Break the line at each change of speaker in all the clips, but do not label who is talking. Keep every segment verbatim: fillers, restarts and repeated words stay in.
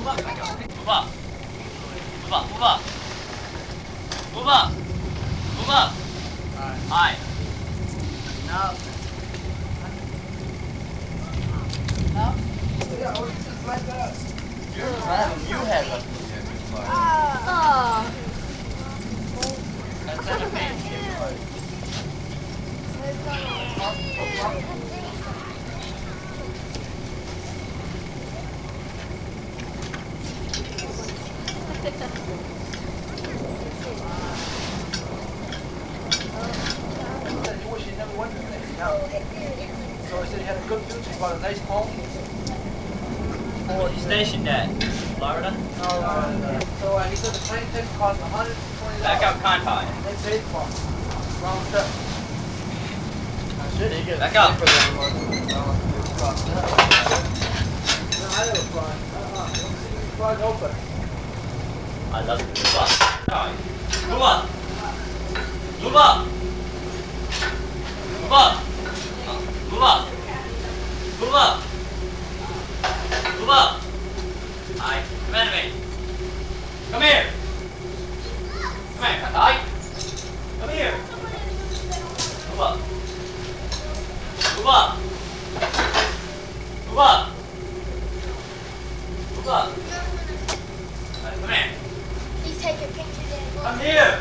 Move up. Move up. Move up. Move up. Move up.
Alright.
High.
No. No? Yeah, what is this like that?
You had left the
Oh.
That's not a pain.
You wish you never went to the town. So I said he had a good future, he bought a nice home.
Where you stationed at? Florida?
Uh, so uh, he said the plane ticket cost one hundred twenty dollars.
Back up contact.
They paid for it. Round trip.
Shit, he gets
Back up.
for that one.
No, I never fly. Uh-uh. You don't see me flying open.
I love it. Move up. Move up. Move up. Move up. Move up. Move up. Move up. Alright, come in to me. Come here. Come here. Alright. Come here. Move up. Move up. Move up. Move up. Alright, come here.
He's taking pictures in.
Come here.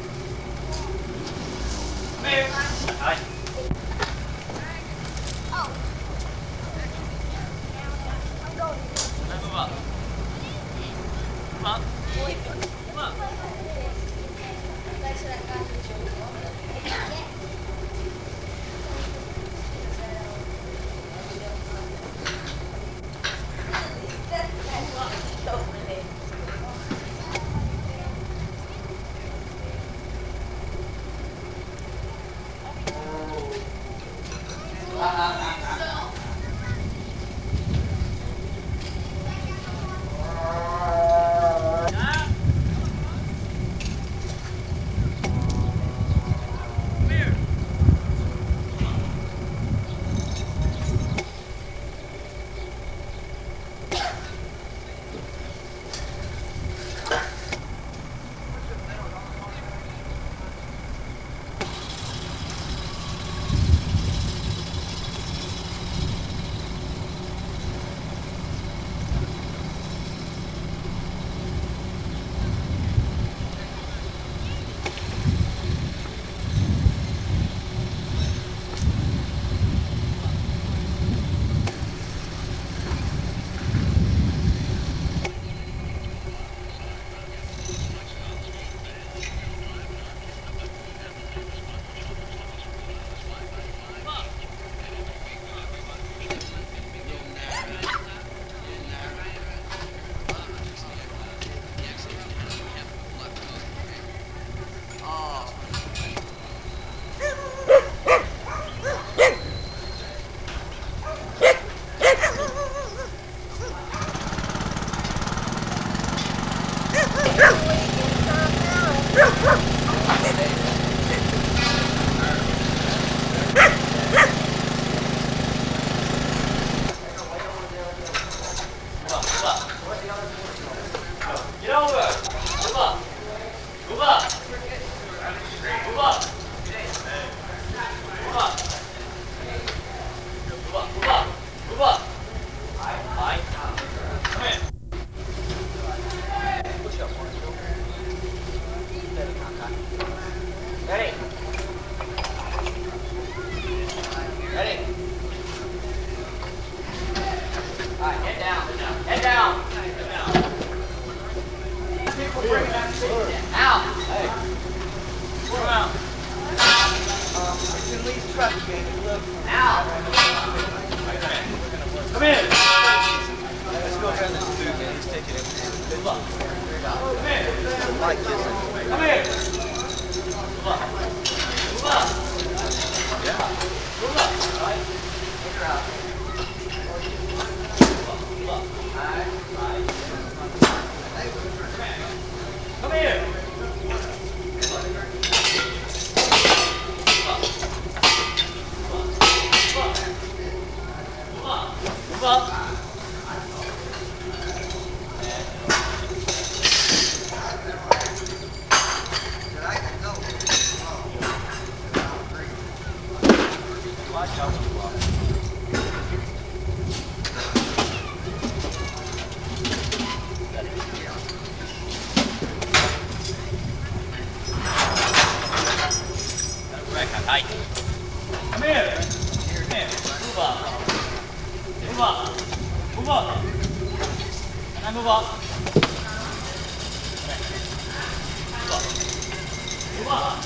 Come here. Alright.
Oh. I'm going.
Move up. Move up. Move up.
That's what I got.
Get over. Move up. Move up. Move up. Move up. Move up. Move up. Move up. Alright, alright. Come here. Ready? Ready? Alright, head down. Head down. Head down. People bring that shit out. Hey. Come out.
Um, it's in Lee's truck, man. You live
Out. Come here.
Let's go ahead and this dude, man. He's taking it.
Move up. Come here.
I like kissing.
Come here. Move up. Move up.
Yeah.
Move up. All right. Take her out. Move up. Move up. All right. All right. Come here. Move up. Move up. Now move up. Move up.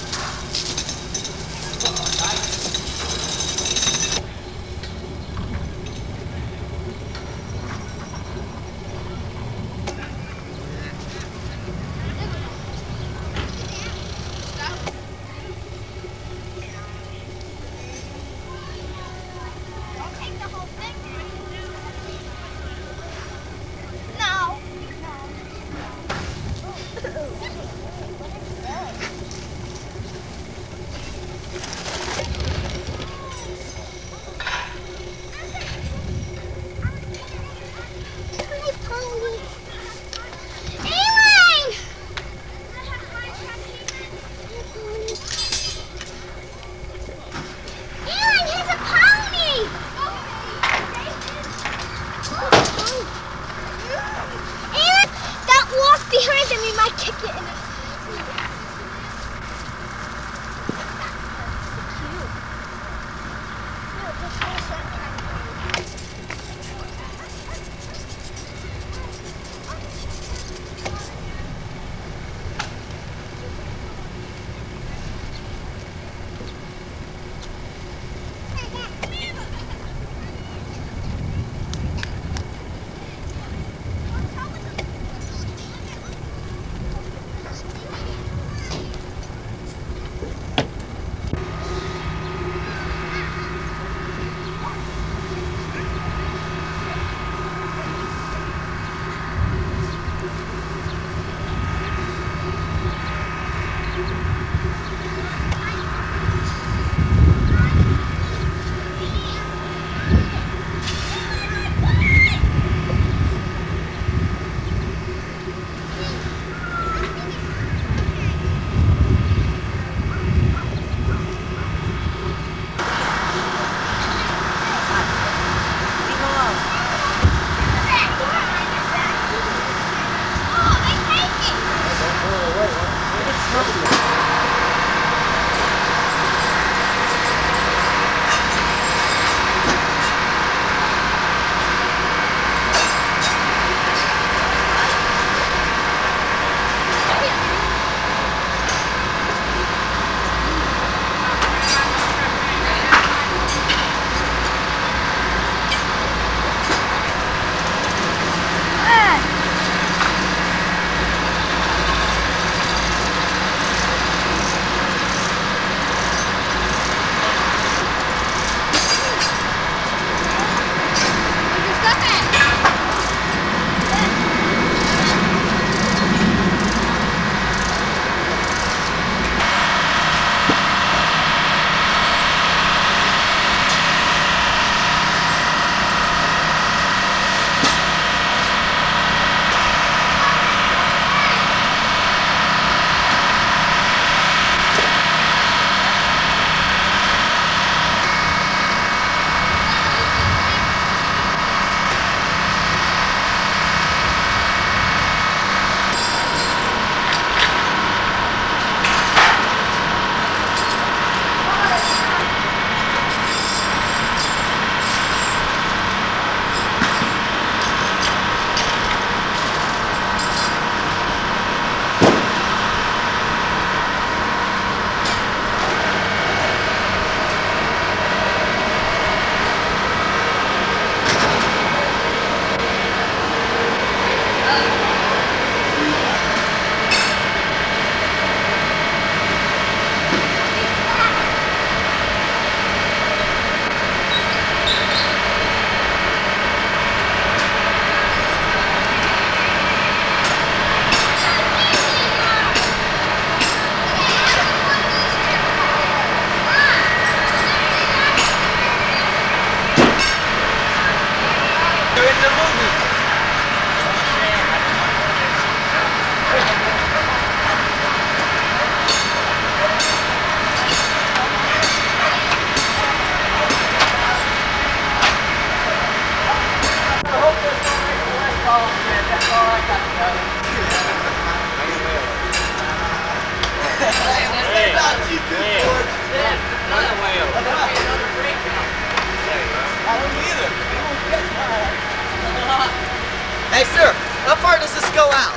Hey, sir, how far does this go out?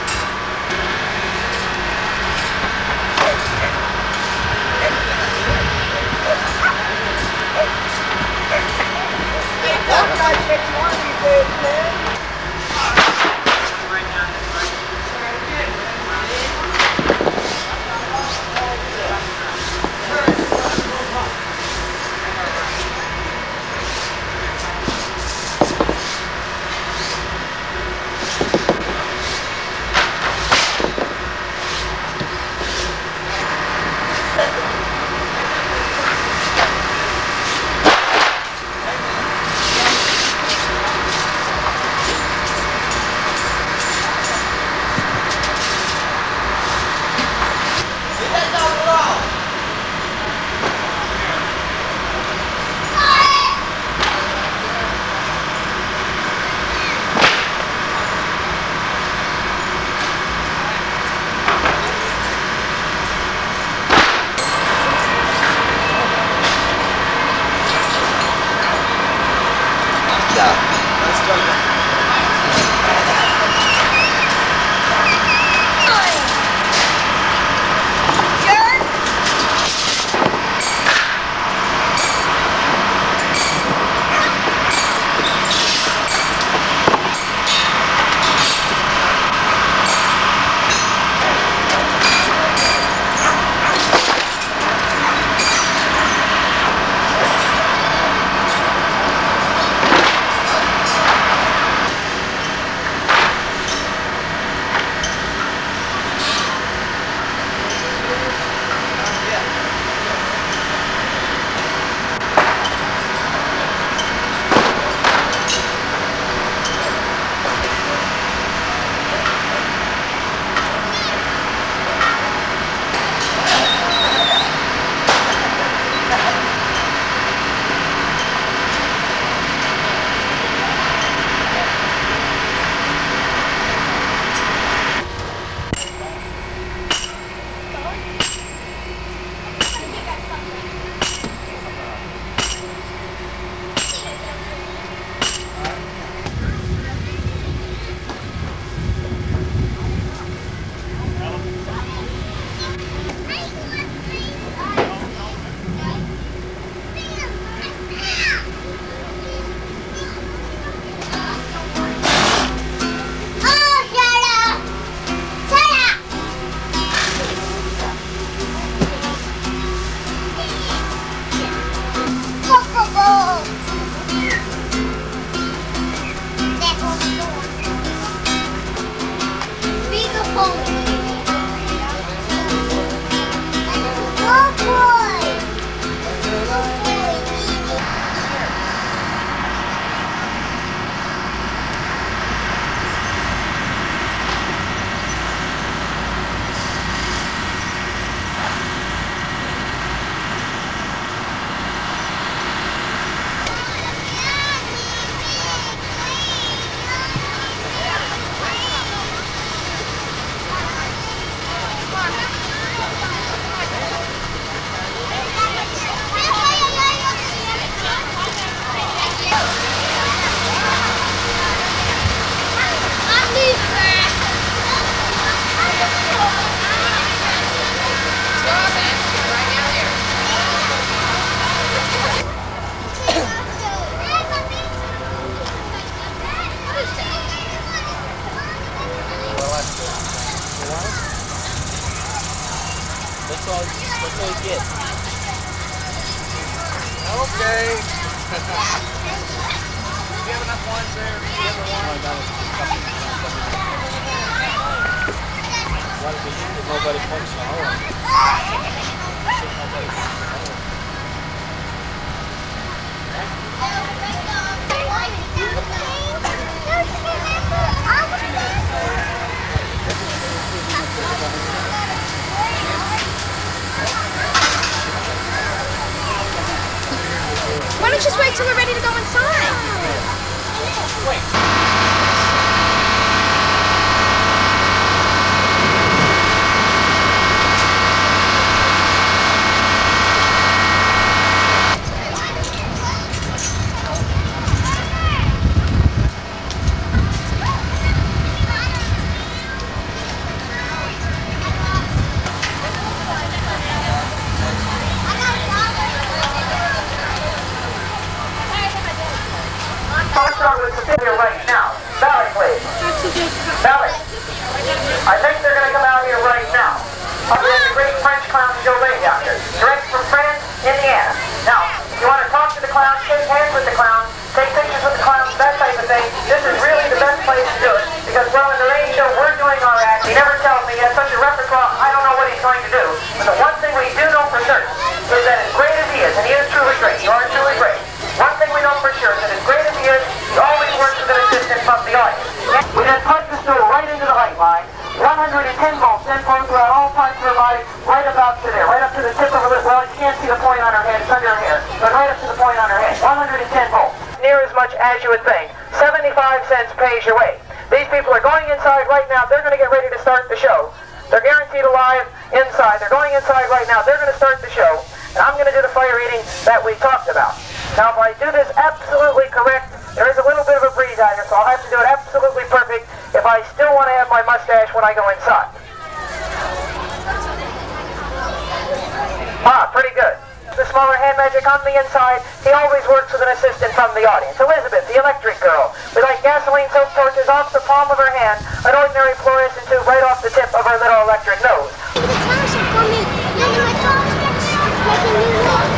That's all, that's all you get.
Okay. Do you have enough ones there? Do you have a one?
Oh, I got it. Why did they- nobody punched the hole? Nobody punched the hole.
Why don't you just wait till we're ready to go inside?
Wait.
I think they're going to come out here right now. Up at the great French clown Jolet yonder, direct from France, Indiana. Now, if you want to talk to the clown, shake hands with the clown, take pictures with the clowns, that type of thing, this is really the best place to do it. Because, well, in the rain show, we're doing our act. He never tells me he has such a repertoire, I don't know what he's going to do. But the one thing we do know for certain is that as great as he is, and he is truly great, you are truly great, one thing we know for sure is that as great as he is, he always works with an assistant from the audience. We then plug the stool right into the light line. one hundred ten volts then flow throughout all parts of her body, right about to there, right up to the tip of her lip. Well, you can't see the point on her head, it's under her hair, but right up to the point on her head. one hundred ten volts. Near as much as you would think. seventy-five cents pays your way. These people are going inside right now. They're going to get ready to start the show. They're guaranteed alive inside. They're going inside right now. They're going to start the show. And I'm going to do the fire eating that we talked about. Now, if I do this absolutely correct, there is a little bit of a breeze out here, so I'll have to do it absolutely perfect if I still want to have my mustache when I go inside. Ah, pretty good. The smaller hand magic on the inside, he always works with an assistant from the audience. Elizabeth, the electric girl. We light gasoline soap torches off the palm of her hand, an ordinary fluorescent tube right off the tip of her little electric nose.
The township for me. You're my dog. Making me walk.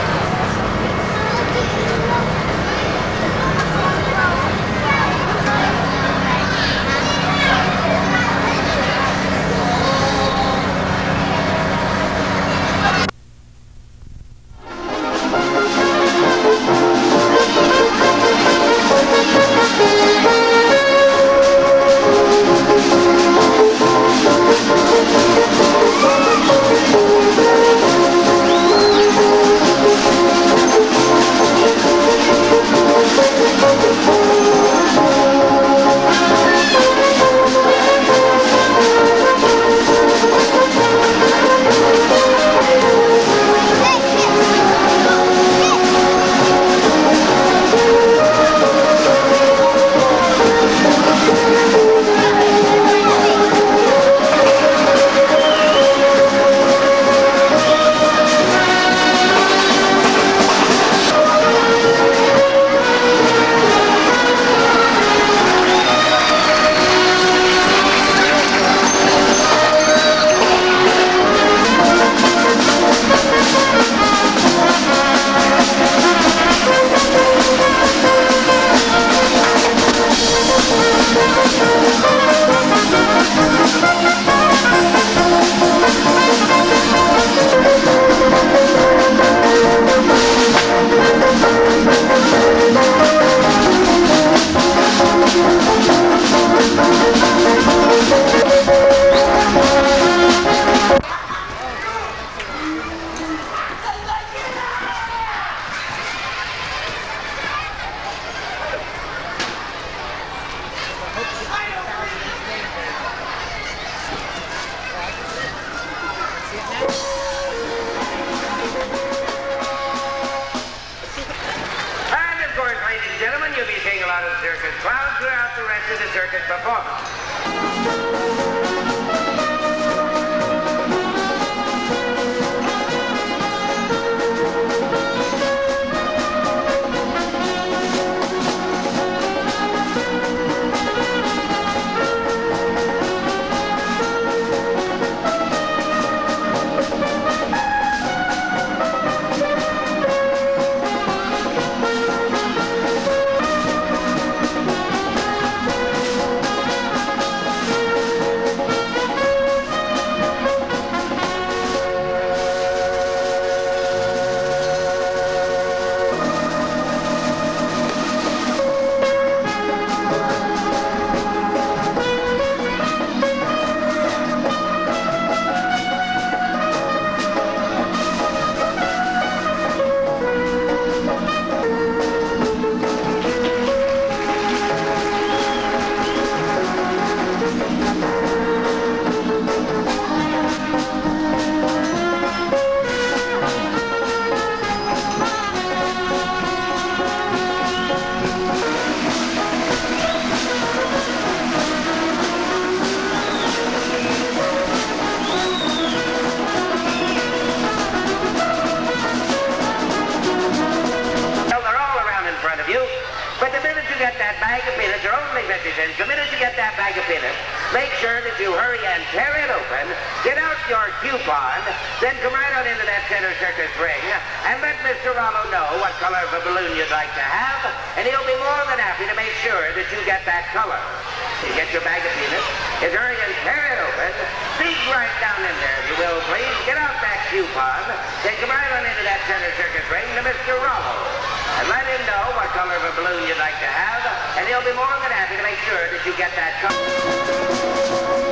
sure that you hurry and tear it open, get out your coupon, then come right on into that center circus ring and let Mister Rollo know what color of a balloon you'd like to have, and he'll be more than happy to make sure that you get that color. You get your bag of peanuts, is hurry and tear it open, dig right down in there, if you will, please, get out that coupon, then come right on into that center circus ring to Mister Rollo, and let him know what color of a balloon you'd like to have, and he'll be more than happy to make sure that you get that color.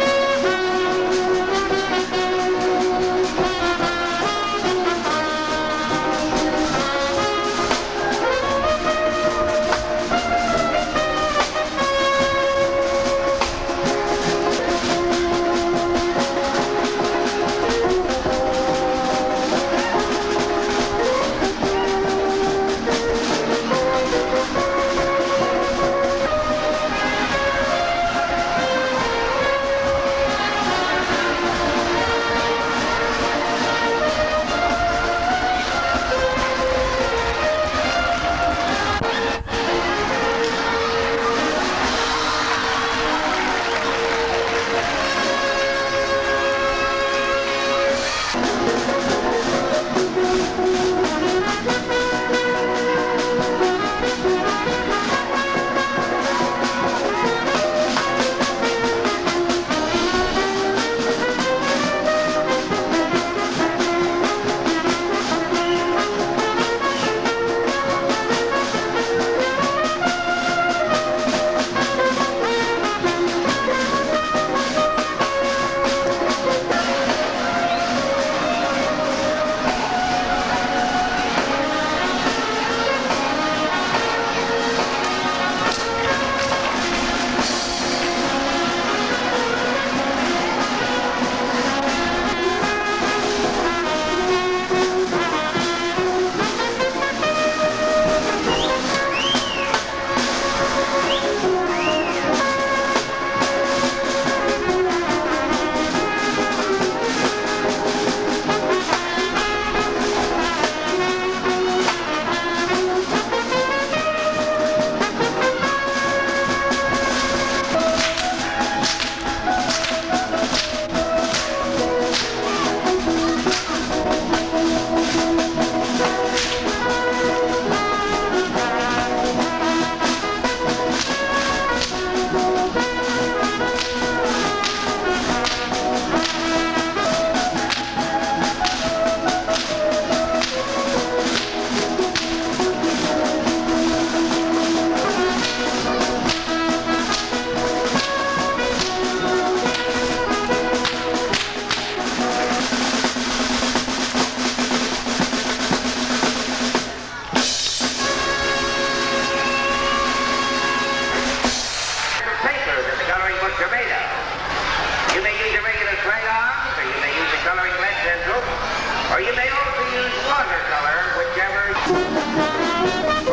Or you may also use watercolor, whichever...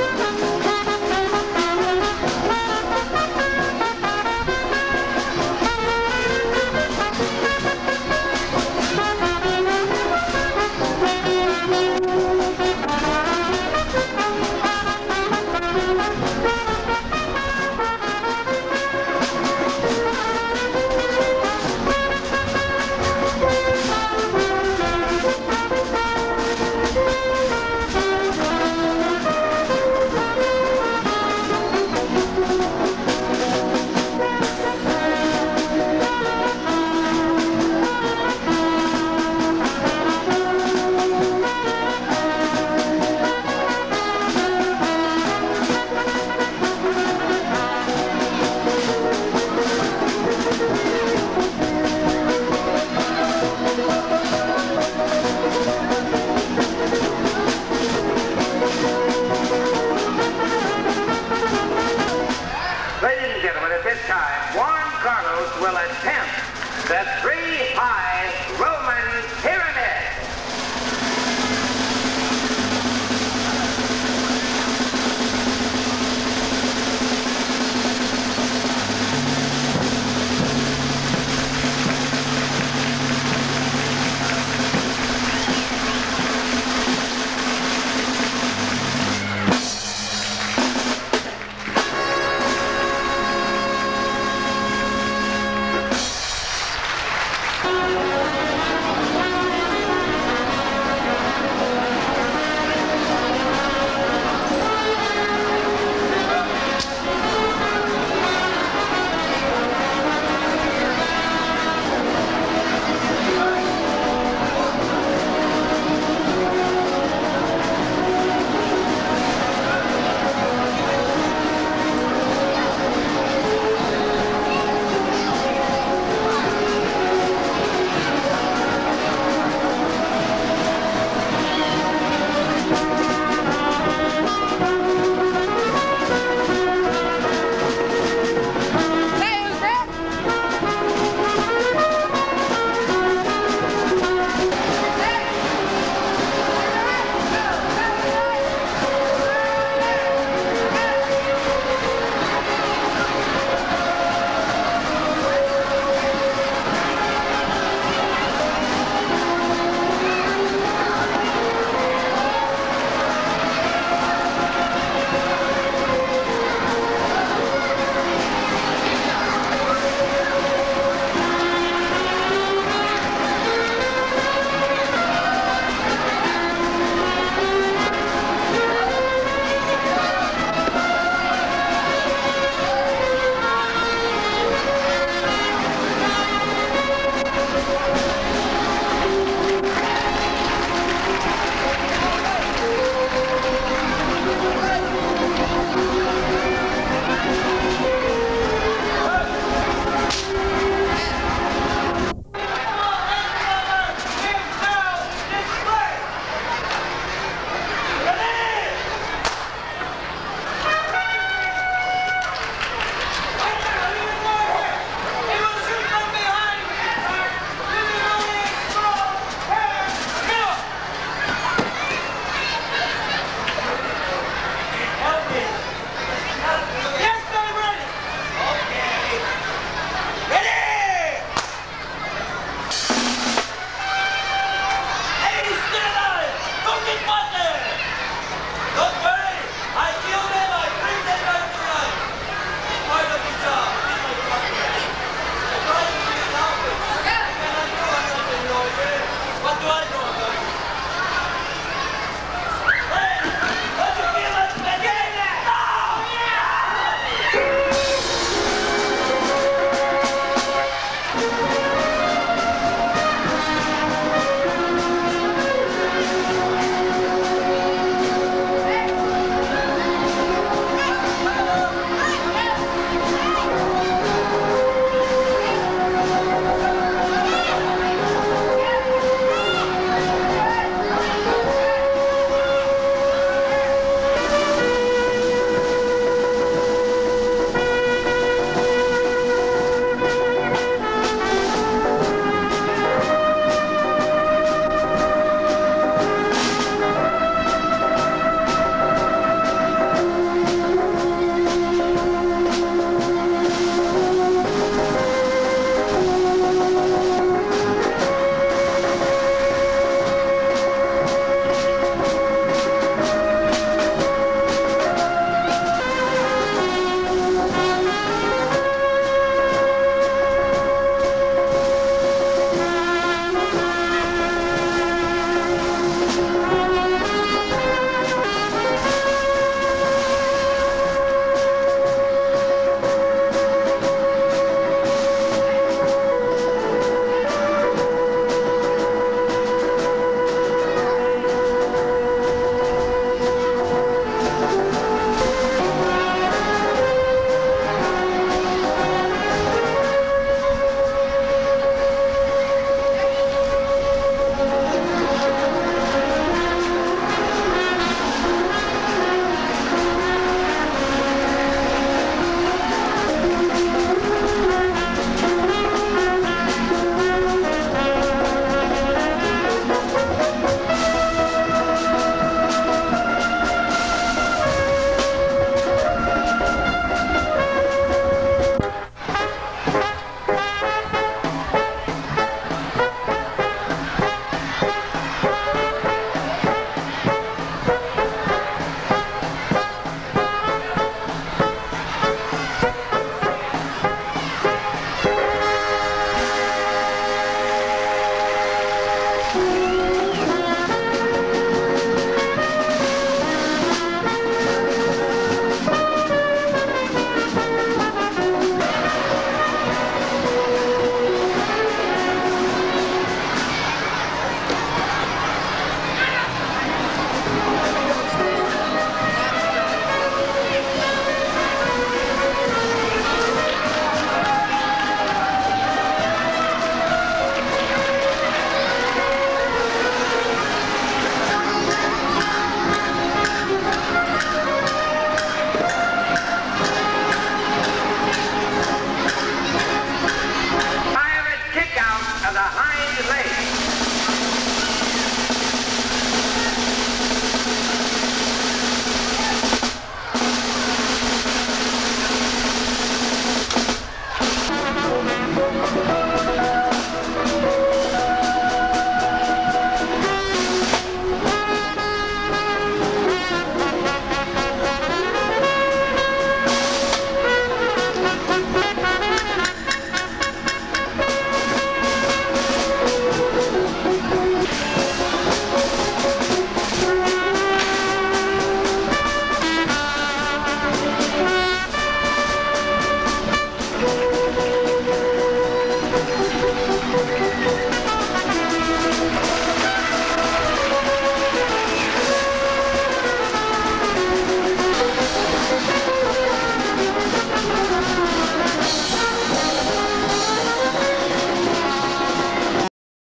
Juan Carlos will attempt the three high Roman